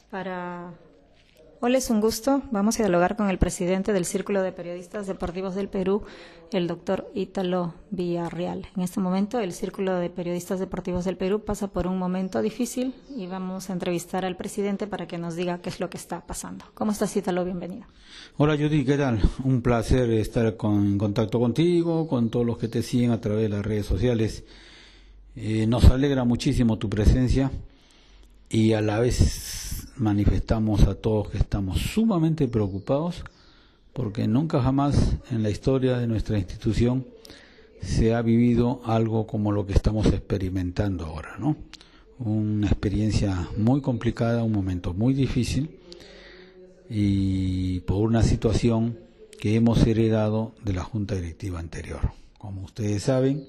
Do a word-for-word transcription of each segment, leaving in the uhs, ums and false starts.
Para... Hola, es un gusto. Vamos a dialogar con el presidente del Círculo de Periodistas Deportivos del Perú, el doctor Ítalo Villarreal. En este momento, el Círculo de Periodistas Deportivos del Perú pasa por un momento difícil y vamos a entrevistar al presidente para que nos diga qué es lo que está pasando. ¿Cómo estás, Ítalo? Bienvenido. Hola, Judy, ¿qué tal? Un placer estar con, en contacto contigo, con todos los que te siguen a través de las redes sociales. Eh, nos alegra muchísimo tu presencia y a la vez manifestamos a todos que estamos sumamente preocupados porque nunca jamás en la historia de nuestra institución se ha vivido algo como lo que estamos experimentando ahora, ¿no? Una experiencia muy complicada, un momento muy difícil y por una situación que hemos heredado de la Junta Directiva anterior. Como ustedes saben,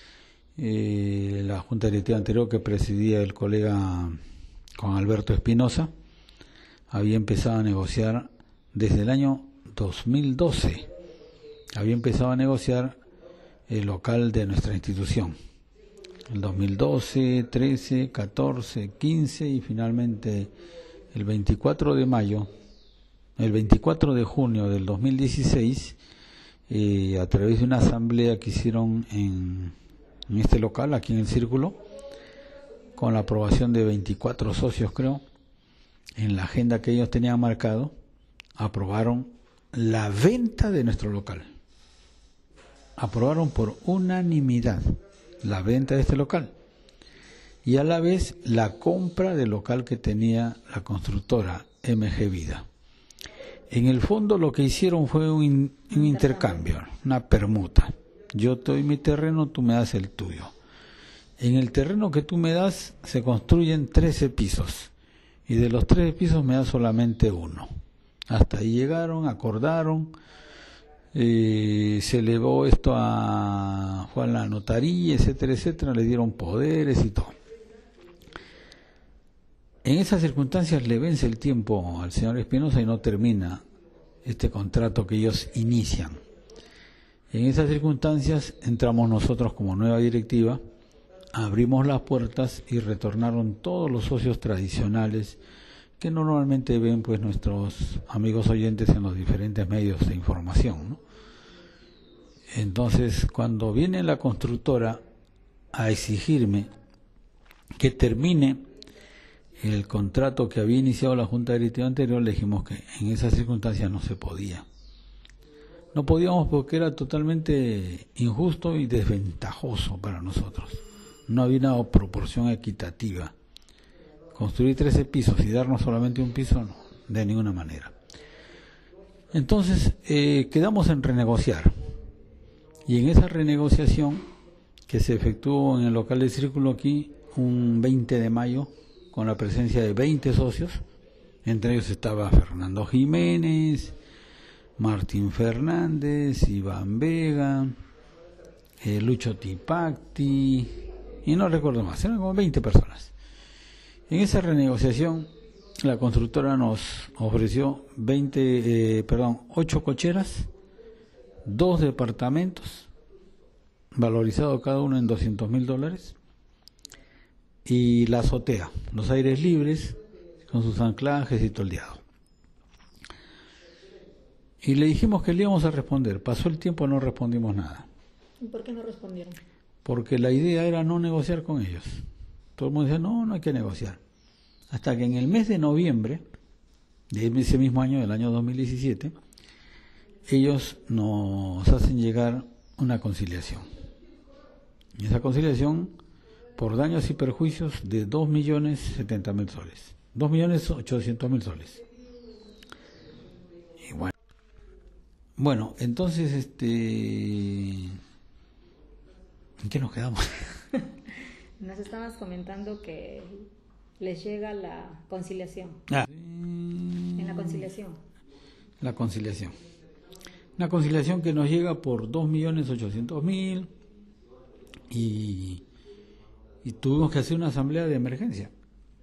eh, la Junta Directiva anterior que presidía el colega Juan Alberto Espinosa había empezado a negociar desde el año dos mil doce, había empezado a negociar el local de nuestra institución. El dos mil doce, trece, catorce, quince y finalmente el veinticuatro de mayo, el veinticuatro de junio del dos mil dieciséis, eh, a través de una asamblea que hicieron en, en este local, aquí en el Círculo, con la aprobación de veinticuatro socios, creo, en la agenda que ellos tenían marcado, aprobaron la venta de nuestro local. Aprobaron por unanimidad la venta de este local y a la vez la compra del local que tenía la constructora M G Vida. En el fondo lo que hicieron fue un, in, un intercambio, una permuta. Yo te doy mi terreno, tú me das el tuyo. En el terreno que tú me das se construyen trece pisos y de los trece pisos me das solamente uno. Hasta ahí llegaron, acordaron, eh, se elevó esto a, fue a la notaría, etcétera, etcétera, le dieron poderes y todo. En esas circunstancias le vence el tiempo al señor Espinosa y no termina este contrato que ellos inician. En esas circunstancias entramos nosotros como nueva directiva, abrimos las puertas y retornaron todos los socios tradicionales que normalmente ven pues nuestros amigos oyentes en los diferentes medios de información, ¿no? Entonces, cuando viene la constructora a exigirme que termine el contrato que había iniciado la Junta Directiva anterior, le dijimos que en esas circunstancias no se podía. No podíamos porque era totalmente injusto y desventajoso para nosotros. No había una proporción equitativa. Construir trece pisos y darnos solamente un piso, no, de ninguna manera. Entonces, eh, quedamos en renegociar. Y en esa renegociación, que se efectuó en el local del Círculo aquí, un veinte de mayo, con la presencia de veinte socios, entre ellos estaba Fernando Jiménez, Martín Fernández, Iván Vega, eh, Lucho Tipacti, y no recuerdo más, eran como veinte personas. En esa renegociación, la constructora nos ofreció veinte, eh, perdón, ocho cocheras, dos departamentos, valorizados cada uno en doscientos mil dólares, y la azotea, los aires libres, con sus anclajes y toldeado. Y le dijimos que le íbamos a responder. Pasó el tiempo, no respondimos nada. ¿Y por qué no respondieron? Porque la idea era no negociar con ellos. Todo el mundo decía, no, no hay que negociar. Hasta que en el mes de noviembre de ese mismo año, del año dos mil diecisiete, ellos nos hacen llegar una conciliación. Y esa conciliación, por daños y perjuicios, de dos millones setenta mil soles. dos millones ochocientos mil soles. Y bueno. Bueno, entonces, este... ¿en qué nos quedamos? Nos estabas comentando que les llega la conciliación. Ah. En la conciliación. La conciliación. Una conciliación que nos llega por dos millones ochocientos mil y, y tuvimos que hacer una asamblea de emergencia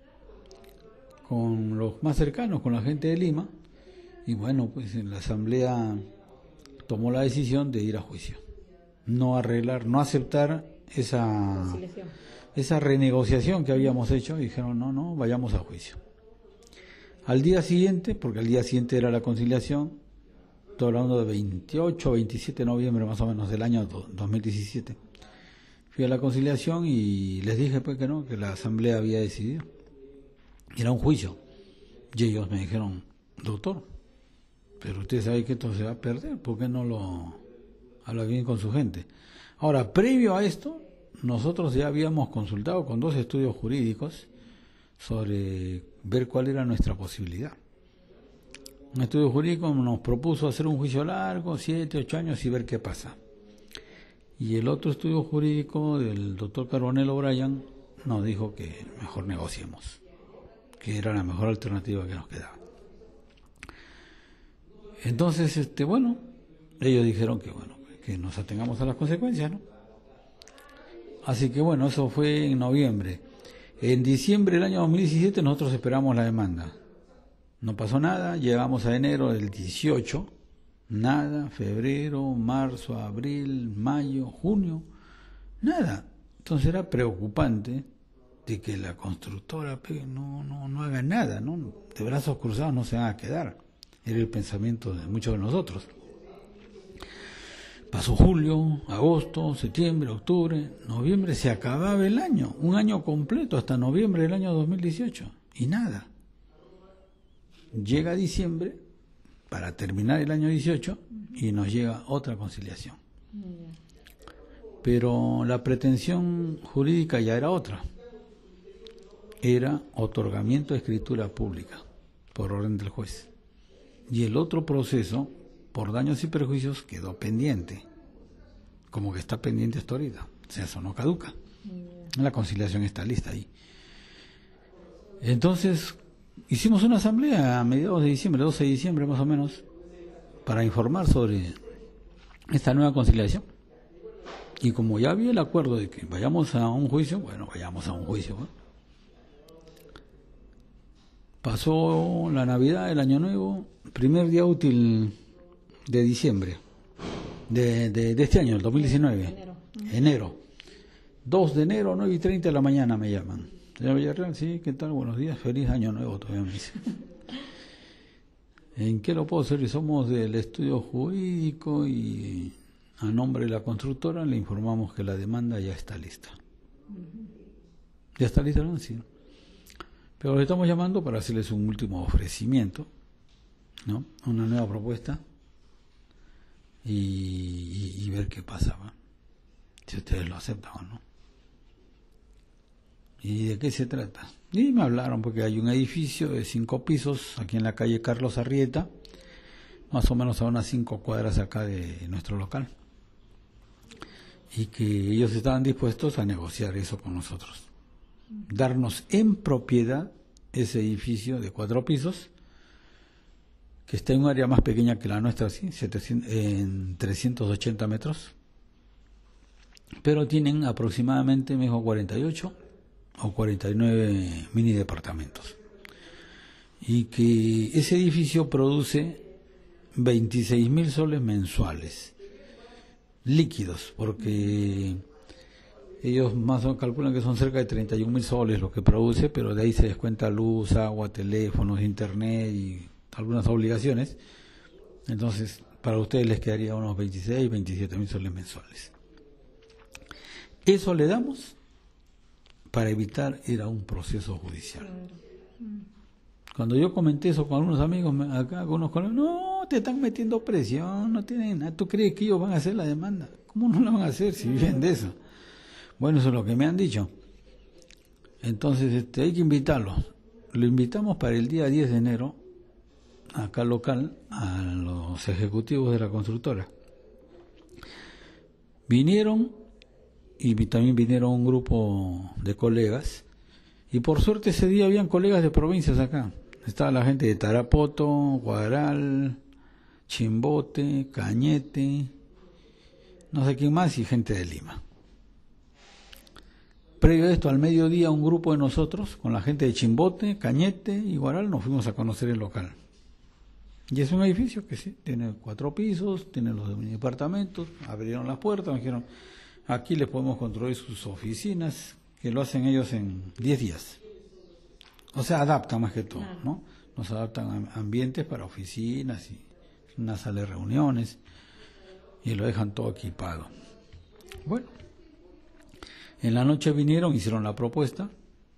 con los más cercanos, con la gente de Lima, y bueno, pues en la asamblea tomó la decisión de ir a juicio. No arreglar, no aceptar esa, esa renegociación que habíamos hecho, y dijeron no, no, vayamos a juicio. Al día siguiente, porque al día siguiente era la conciliación, estoy hablando de veintiocho o veintisiete de noviembre más o menos del año dos mil diecisiete, fui a la conciliación y les dije pues que no, que la asamblea había decidido. Era un juicio. Y ellos me dijeron, doctor, pero usted sabe que esto se va a perder, ¿por qué no lo habla bien con su gente? Ahora, previo a esto, nosotros ya habíamos consultado con dos estudios jurídicos sobre ver cuál era nuestra posibilidad. Un estudio jurídico nos propuso hacer un juicio largo, siete, ocho años y ver qué pasa. Y el otro estudio jurídico del doctor Carbonell O'Brien nos dijo que mejor negociemos, que era la mejor alternativa que nos quedaba. Entonces, este, bueno, ellos dijeron que bueno, que nos atengamos a las consecuencias, ¿no? Así que bueno, eso fue en noviembre. En diciembre del año dos mil diecisiete nosotros esperamos la demanda. No pasó nada, llegamos a enero del dieciocho, nada, febrero, marzo, abril, mayo, junio, nada. Entonces era preocupante de que la constructora no, no, no haga nada, ¿no? De brazos cruzados no se van a quedar. Era el pensamiento de muchos de nosotros. Pasó julio, agosto, septiembre, octubre, noviembre, se acababa el año, un año completo hasta noviembre del año dos mil dieciocho, y nada. Llega diciembre para terminar el año dieciocho y nos llega otra conciliación. Pero la pretensión jurídica ya era otra. Era otorgamiento de escritura pública por orden del juez. Y el otro proceso, por daños y perjuicios, quedó pendiente. Como que está pendiente hasta ahorita. O sea, eso no caduca. La conciliación está lista ahí. Entonces, hicimos una asamblea a mediados de diciembre, doce de diciembre más o menos, para informar sobre esta nueva conciliación. Y como ya había el acuerdo de que vayamos a un juicio, bueno, vayamos a un juicio, ¿no? Pasó la Navidad, el Año Nuevo, primer día útil de diciembre, de, de, de este año, el dos mil diecinueve, enero. enero. dos de enero, nueve y treinta de la mañana me llaman. Señor Villarreal, sí, ¿qué tal? Buenos días, feliz Año Nuevo, todavía me dice. ¿En qué lo puedo servir? Somos del estudio jurídico y a nombre de la constructora le informamos que la demanda ya está lista. ¿Ya está lista? ¿No? Sí. Pero le estamos llamando para hacerles un último ofrecimiento, ¿no? Una nueva propuesta y, y, y ver qué pasa, ¿va? Si ustedes lo aceptan o no. ¿Y de qué se trata? Y me hablaron porque hay un edificio de cinco pisos aquí en la calle Carlos Arrieta, más o menos a unas cinco cuadras acá de nuestro local, y que ellos estaban dispuestos a negociar eso con nosotros. Darnos en propiedad ese edificio de cuatro pisos que está en un área más pequeña que la nuestra, ¿sí? setecientos, en trescientos ochenta metros, pero tienen aproximadamente, me dijo, cuarenta y ocho o cuarenta y nueve mini departamentos, y que ese edificio produce veintiséis mil soles mensuales líquidos, porque ellos más o menos calculan que son cerca de treinta y un mil soles lo que produce, pero de ahí se descuenta luz, agua, teléfonos, internet y algunas obligaciones. Entonces, para ustedes les quedaría unos veintiséis, veintisiete mil soles mensuales. Eso le damos para evitar ir a un proceso judicial. Cuando yo comenté eso con algunos amigos acá, con unos colegas, no, te están metiendo presión, no tienen nada. ¿Tú crees que ellos van a hacer la demanda? ¿Cómo no la van a hacer si viven de eso? Bueno, eso es lo que me han dicho. Entonces, este, hay que invitarlos. Lo invitamos para el día diez de enero, acá local, a los ejecutivos de la constructora. Vinieron, y también vinieron un grupo de colegas, y por suerte ese día habían colegas de provincias acá. Estaba la gente de Tarapoto, Guaral, Chimbote, Cañete, no sé quién más, y gente de Lima. Previo a esto, al mediodía, un grupo de nosotros, con la gente de Chimbote, Cañete y Guaral, nos fuimos a conocer el local. Y es un edificio que sí, tiene cuatro pisos, tiene los departamentos, abrieron las puertas, nos dijeron, aquí les podemos construir sus oficinas, que lo hacen ellos en diez días. O sea, adaptan más que todo, ¿no? nos adaptan a ambientes para oficinas y una sala de reuniones y lo dejan todo equipado. Bueno, en la noche vinieron, hicieron la propuesta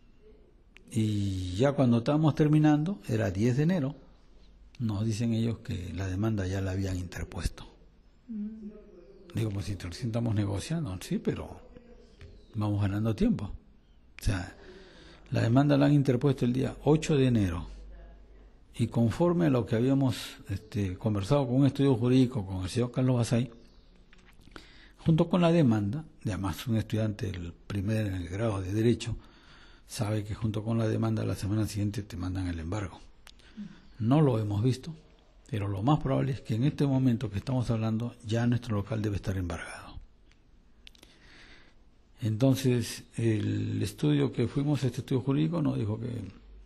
y ya cuando estábamos terminando, era diez de enero, nos dicen ellos que la demanda ya la habían interpuesto. Mm. Digo, pues si estamos negociando, sí, pero vamos ganando tiempo. O sea, la demanda la han interpuesto el día ocho de enero y conforme a lo que habíamos este, conversado con un estudio jurídico, con el señor Carlos Basay, junto con la demanda, además un estudiante del primer grado de Derecho sabe que junto con la demanda la semana siguiente te mandan el embargo. No lo hemos visto, pero lo más probable es que en este momento que estamos hablando ya nuestro local debe estar embargado. Entonces, el estudio que fuimos, este estudio jurídico, nos dijo que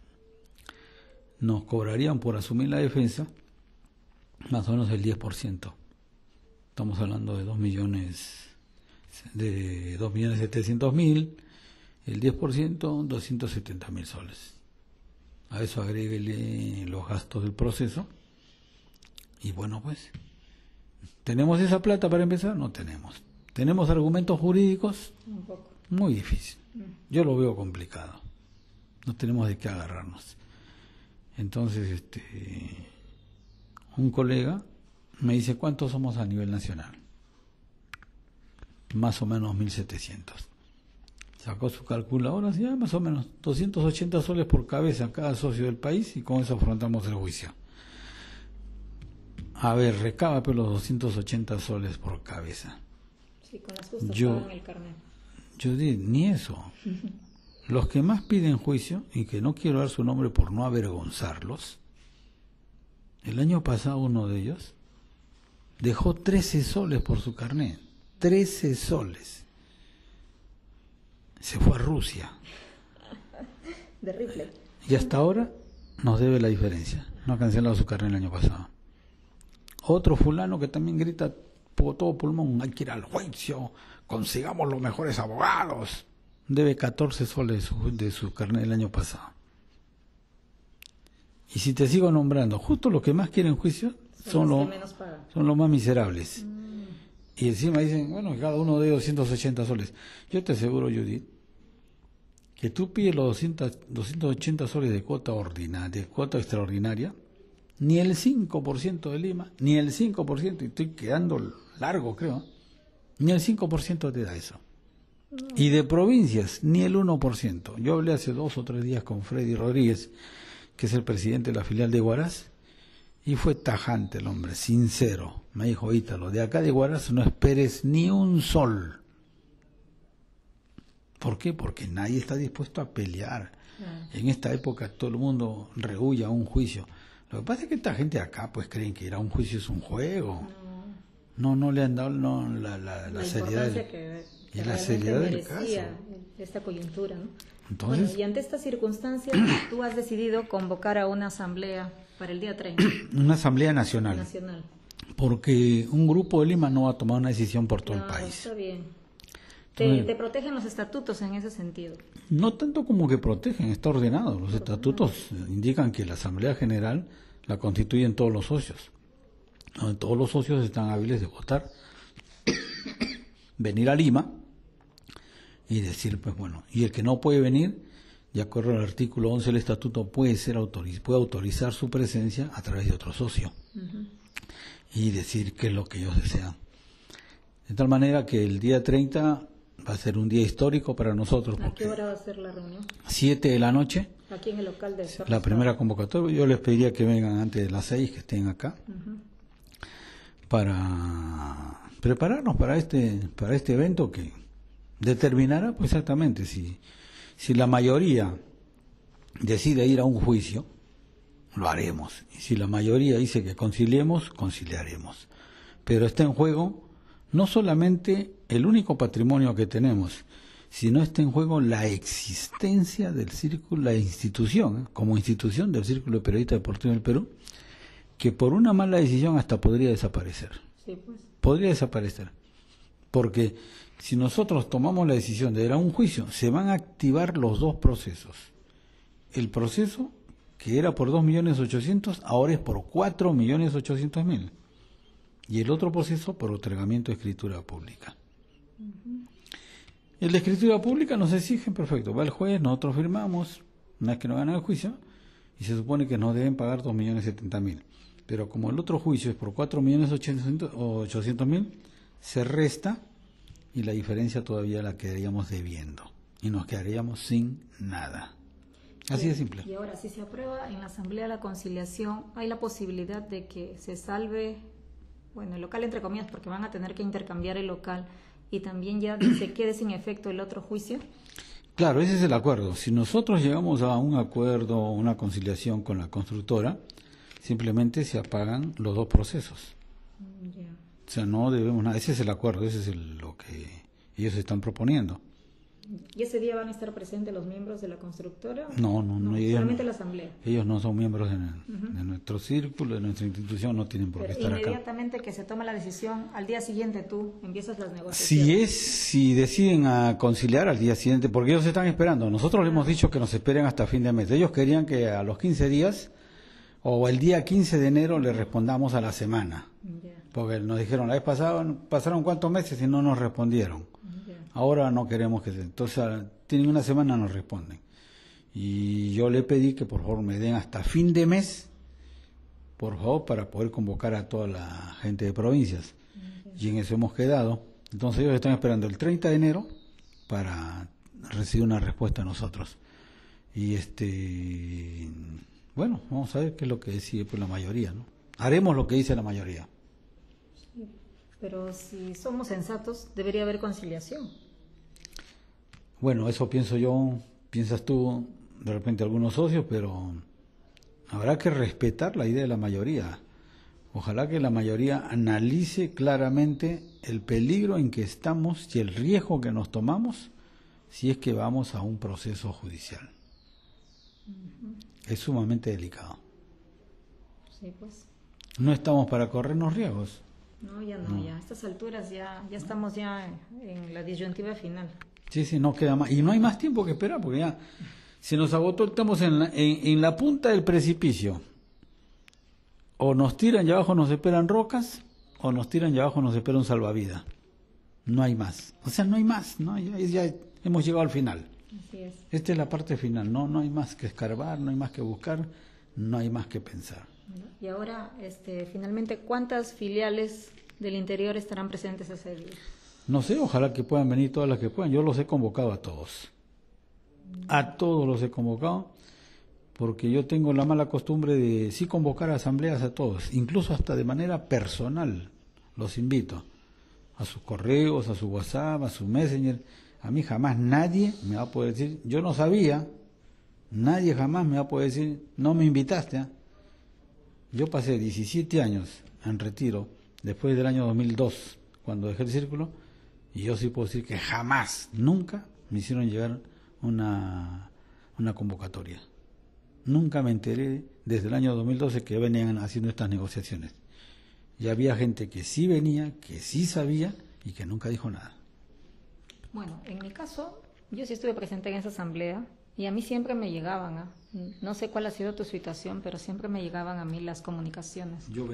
nos cobrarían por asumir la defensa más o menos el diez por ciento. Estamos hablando de dos millones, de dos millones setecientos mil, el diez por ciento, doscientos setenta mil soles. A eso agréguele los gastos del proceso. Y bueno, pues, ¿tenemos esa plata para empezar? No tenemos. ¿Tenemos argumentos jurídicos? Un poco. Muy difícil. Yo lo veo complicado. No tenemos de qué agarrarnos. Entonces, este, un colega me dice, ¿cuántos somos a nivel nacional? Más o menos mil setecientos. Sacó su calculadora, ya más o menos doscientos ochenta soles por cabeza cada socio del país y con eso afrontamos el juicio. A ver, recaba pero los doscientos ochenta soles por cabeza. Sí, con las justas yo, pagan el carnet. Yo digo, ni eso. Los que más piden juicio, y que no quiero dar su nombre por no avergonzarlos, el año pasado uno de ellos dejó trece soles por su carnet. trece soles. Se fue a Rusia. De rifle. Y hasta ahora nos debe la diferencia. No ha cancelado su carnet el año pasado. Otro fulano que también grita por todo pulmón, hay que ir al juicio, consigamos los mejores abogados. Debe catorce soles de su, de su carnet el año pasado. Y si te sigo nombrando, justo los que más quieren juicio son, son, los, son los más miserables. Mm. Y encima dicen, bueno, cada uno de doscientos ochenta soles. Yo te aseguro, Judith, que tú pides los doscientos, doscientos ochenta soles de cuota ordinaria, de cuota extraordinaria, ni el cinco por ciento de Lima, ni el cinco por ciento, y estoy quedando largo, creo, ni el cinco por ciento te da eso. No. Y de provincias, ni el uno por ciento. Yo hablé hace dos o tres días con Freddy Rodríguez, que es el presidente de la filial de Huaraz, y fue tajante el hombre, sincero. Me dijo, Ítalo, de acá de Huaraz no esperes ni un sol. ¿Por qué? Porque nadie está dispuesto a pelear. Ah. En esta época todo el mundo rehúye a un juicio. Lo que pasa es que esta gente acá pues creen que ir a un juicio es un juego. No, no, no le han dado no, la, la, la, la seriedad del, que, que y la seriedad del caso. Esta coyuntura, ¿no? Entonces, bueno, y ante estas circunstancias, tú has decidido convocar a una asamblea para el día treinta. Una asamblea nacional. Nacional. Porque un grupo de Lima no va a tomar una decisión por todo no, el país. Está bien. Te, Entonces, te protegen los estatutos en ese sentido. No tanto como que protegen, está ordenado. Los estatutos indican que la Asamblea General la constituyen todos los socios. Donde todos los socios están hábiles de votar, venir a Lima y decir, pues bueno, y el que no puede venir, de acuerdo al artículo once del estatuto, puede ser autoriz puede autorizar su presencia a través de otro socio. Uh-huh. Y decir qué es lo que ellos desean. De tal manera que el día treinta va a ser un día histórico para nosotros. ¿A qué hora va a ser la reunión? siete de la noche. Aquí en el local de la primera convocatoria. Yo les pediría que vengan antes de las seis, que estén acá, uh-huh, para prepararnos para este para este evento que determinará pues exactamente si si la mayoría decide ir a un juicio, lo haremos. Y si la mayoría dice que conciliemos, conciliaremos. Pero está en juego no solamente el único patrimonio que tenemos, sino está en juego la existencia del círculo, la institución, ¿eh? como institución del Círculo de Periodistas Deportivos del Perú, que por una mala decisión hasta podría desaparecer. Sí, pues. Podría desaparecer. Porque si nosotros tomamos la decisión de ir a un juicio, se van a activar los dos procesos. El proceso que era por dos millones ochocientos, ahora es por cuatro millones ochocientos mil. Y el otro proceso por otorgamiento de escritura pública. Uh-huh. El de escritura pública nos exigen, perfecto, va el juez, nosotros firmamos, una vez que no ganan el juicio, y se supone que nos deben pagar dos millones setenta mil. Pero como el otro juicio es por cuatro millones ochocientos mil, se resta y la diferencia todavía la quedaríamos debiendo. Y nos quedaríamos sin nada. Así de simple. Y ahora, si se aprueba en la Asamblea la conciliación, ¿hay la posibilidad de que se salve, bueno, el local entre comillas, porque van a tener que intercambiar el local, y también ya se quede sin efecto el otro juicio? Claro, ese es el acuerdo. Si nosotros llegamos a un acuerdo, una conciliación con la constructora, simplemente se apagan los dos procesos. Yeah. O sea, no debemos nada. Ese es el acuerdo, ese es el, lo que ellos están proponiendo. ¿Y ese día van a estar presentes los miembros de la constructora? No, no, no. no ellos, solamente la asamblea. Ellos no son miembros de, uh-huh. de nuestro círculo, de nuestra institución, no tienen por Pero qué estar acá. Inmediatamente que se toma la decisión, al día siguiente tú empiezas las negociaciones. Si es, si deciden a conciliar al día siguiente, porque ellos están esperando. Nosotros ah. les hemos dicho que nos esperen hasta fin de mes. Ellos querían que a los quince días o el día quince de enero le respondamos a la semana. Yeah. Porque nos dijeron, la vez pasada pasaron cuántos meses y no nos respondieron. Yeah. Ahora no queremos que... Entonces, tienen una semana, nos responden. Y yo le pedí que por favor me den hasta fin de mes, por favor, para poder convocar a toda la gente de provincias. Yeah. Y en eso hemos quedado. Entonces ellos están esperando el treinta de enero para recibir una respuesta a nosotros. Y este... Bueno, vamos a ver qué es lo que decide pues la mayoría, ¿no? Haremos lo que dice la mayoría. Sí, pero si somos sensatos, debería haber conciliación. Bueno, eso pienso yo, piensas tú, de repente algunos socios, pero habrá que respetar la idea de la mayoría. Ojalá que la mayoría analice claramente el peligro en que estamos y el riesgo que nos tomamos si es que vamos a un proceso judicial. Uh-huh. Es sumamente delicado. Sí, pues. No estamos para corrernos riesgos. No, ya no, no. ya. A estas alturas ya, ya estamos ya en la disyuntiva final. Sí, sí, no queda más. Y no hay más tiempo que esperar, porque ya se nos agotó, estamos en la, en, en la punta del precipicio. O nos tiran y abajo nos esperan rocas, o nos tiran y abajo nos espera un salvavidas. No hay más. O sea, no hay más, ¿no? Ya, ya hemos llegado al final. Así es. Esta es la parte final, no no hay más que escarbar, no hay más que buscar, no hay más que pensar. Y ahora, este, finalmente, ¿cuántas filiales del interior estarán presentes ese día? No sé, ojalá que puedan venir todas las que puedan. Yo los he convocado a todos. A todos los he convocado, porque yo tengo la mala costumbre de sí convocar a asambleas a todos, incluso hasta de manera personal. Los invito a sus correos, a su WhatsApp, a su Messenger. A mí jamás nadie me va a poder decir, yo no sabía, nadie jamás me va a poder decir, no me invitaste. ¿eh? Yo pasé diecisiete años en retiro, después del año dos mil dos, cuando dejé el círculo, y yo sí puedo decir que jamás, nunca me hicieron llegar una, una convocatoria. Nunca me enteré desde el año dos mil doce que venían haciendo estas negociaciones. Y había gente que sí venía, que sí sabía y que nunca dijo nada. Bueno, en mi caso, yo sí estuve presente en esa asamblea y a mí siempre me llegaban, ¿eh? No sé cuál ha sido tu situación, pero siempre me llegaban a mí las comunicaciones. Yo...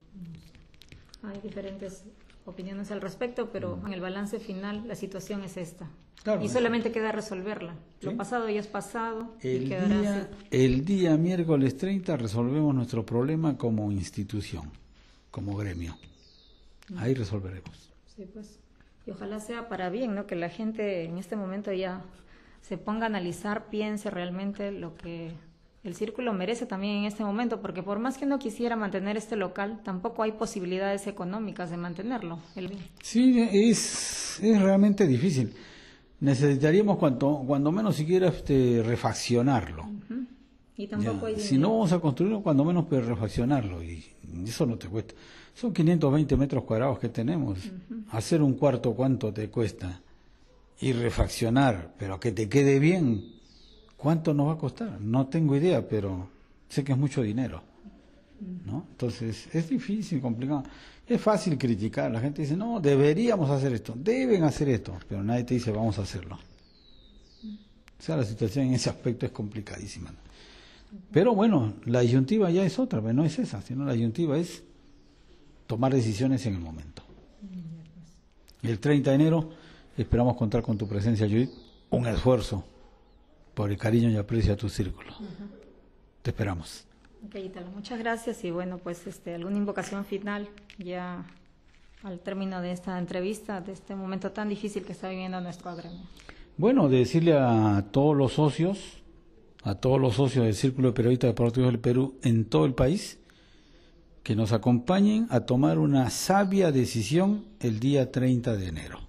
Hay diferentes opiniones al respecto, pero mm. en el balance final la situación es esta. Claro, y solamente queda resolverla. ¿Sí? Lo pasado ya es pasado. El, y quedará día, así. el día miércoles treinta resolvemos nuestro problema como institución, como gremio. Mm. Ahí resolveremos. Sí, pues. Y ojalá sea para bien, ¿no? Que la gente en este momento ya se ponga a analizar, piense realmente lo que el círculo merece también en este momento, porque por más que uno quisiera mantener este local, tampoco hay posibilidades económicas de mantenerlo. El... Sí, es, es realmente difícil. Necesitaríamos cuanto, cuando menos siquiera este, refaccionarlo. Uh-huh. Y tampoco ya. hay Si no vamos a construirlo, cuando menos pues, refaccionarlo, y eso no te cuesta. Son quinientos veinte metros cuadrados que tenemos. Uh-huh. Hacer un cuarto, ¿cuánto te cuesta? Y refaccionar, pero que te quede bien, ¿cuánto nos va a costar? No tengo idea, pero sé que es mucho dinero, ¿no? Entonces, es difícil, complicado. Es fácil criticar. La gente dice, no, deberíamos hacer esto, deben hacer esto, pero nadie te dice, vamos a hacerlo. O sea, la situación en ese aspecto es complicadísima. Pero bueno, la disyuntiva ya es otra, pero no es esa, sino la disyuntiva es tomar decisiones en el momento. El treinta de enero esperamos contar con tu presencia, Judith, un esfuerzo por el cariño y aprecio a tu círculo. Uh-huh. Te esperamos. Ok, Ítalo, muchas gracias y bueno, pues este, alguna invocación final ya al término de esta entrevista, de este momento tan difícil que está viviendo nuestro gremio. Bueno, de decirle a todos los socios, a todos los socios del Círculo de Periodistas Deportivos del Perú en todo el país, que nos acompañen a tomar una sabia decisión el día treinta de enero.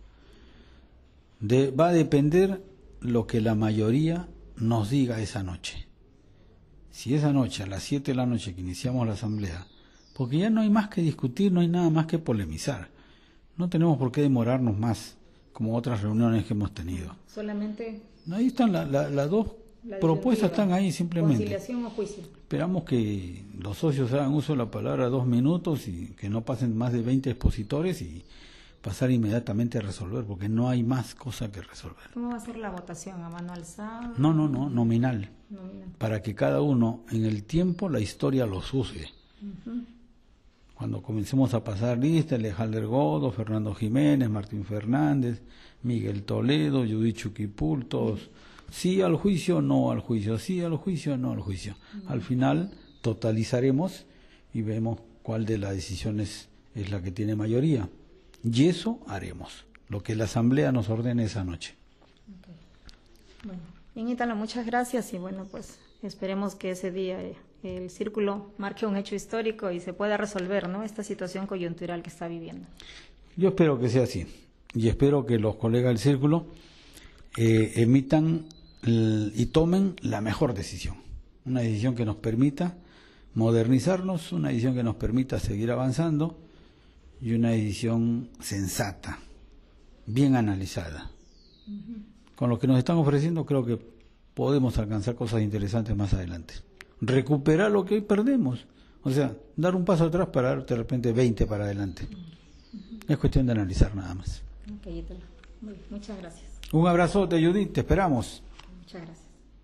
De, va a depender lo que la mayoría nos diga esa noche. Si esa noche, a las siete de la noche que iniciamos la asamblea, porque ya no hay más que discutir, no hay nada más que polemizar, no tenemos por qué demorarnos más, como otras reuniones que hemos tenido. Solamente... Ahí están la, la, las dos la propuestas, están ahí simplemente. ¿Conciliación o juicio? Esperamos que los socios hagan uso de la palabra dos minutos y que no pasen más de veinte expositores y pasar inmediatamente a resolver, porque no hay más cosa que resolver. ¿Cómo va a ser la votación? ¿A mano alzada? No, no, no, nominal. Nominal. Para que cada uno, en el tiempo, la historia los juzgue. Uh-huh. Cuando comencemos a pasar lista, Alejandro Godo, Fernando Jiménez, Martín Fernández, Miguel Toledo, Judith Chuquipul, todos, sí al juicio, no al juicio, sí al juicio, no al juicio. Uh-huh. Al final totalizaremos y vemos cuál de las decisiones es la que tiene mayoría. Y eso haremos, lo que la Asamblea nos ordene esa noche. Okay. Bueno, bien, Ítalo, muchas gracias y bueno, pues esperemos que ese día eh, el Círculo marque un hecho histórico y se pueda resolver, ¿no?, esta situación coyuntural que está viviendo. Yo espero que sea así y espero que los colegas del Círculo eh, emitan el, y tomen la mejor decisión, una decisión que nos permita modernizarnos, una decisión que nos permita seguir avanzando y una decisión sensata, bien analizada. Uh-huh. Con lo que nos están ofreciendo creo que podemos alcanzar cosas interesantes más adelante. Recuperar lo que hoy perdemos, o sea, dar un paso atrás para dar de repente veinte para adelante. Uh-huh. Es cuestión de analizar nada más. Okay, muchas gracias. Un abrazote, Judith, te esperamos. Muchas gracias.